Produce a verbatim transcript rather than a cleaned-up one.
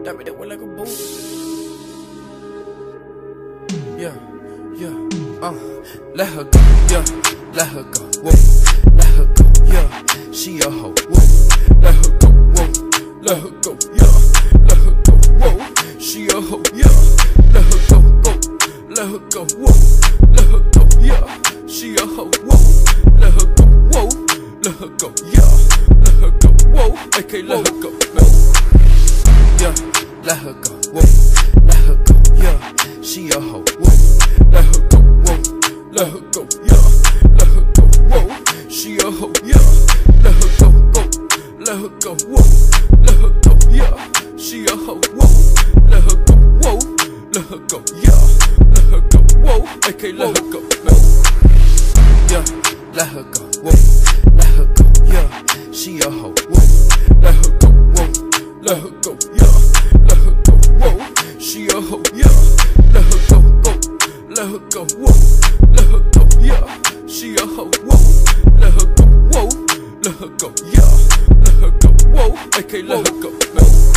That made it went like a boom. Yeah, yeah, uh, let her go, yeah, let her go, whoa, let her go, yeah, she a hoe, whoa, let her go, whoa, let her go, yeah, let her go, whoa, she a hoe, yeah, let her go, go, let her go, whoa, let her go, yeah, she a hoe, whoa, let her go, whoa, let her go, yeah, let her go, whoa, okay, let her go, no. Yeah, let her go, whoa, let her go, yeah, she a hoe, whoa, let her go, whoa, let her go, yeah, let her go, whoa, she a hoe, yeah, let her go, go, let her go, whoa, let her go, yeah, she a hoe, whoa, let her go, whoa, let her go, yeah, let her go, whoa, okay, let her go, no. Yeah, let her go, whoa, let her go, yeah, she a hoe, whoa, let her go, whoa, let her go, yeah, let her go, whoa, she a hoe, yeah, let her go, go, let her go, whoa, let her go, yeah, she a hoe, whoa, let her go, whoa, let her go, yeah, let her go, whoa, okay, let her go, no.